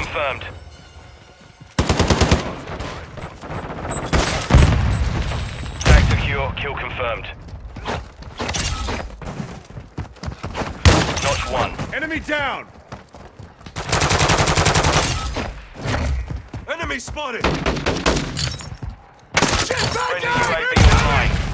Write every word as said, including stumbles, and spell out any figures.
confirmed. Tag secure, kill confirmed. Notch one. Enemy down! Enemy spotted! Get back Friendly up! U A V online.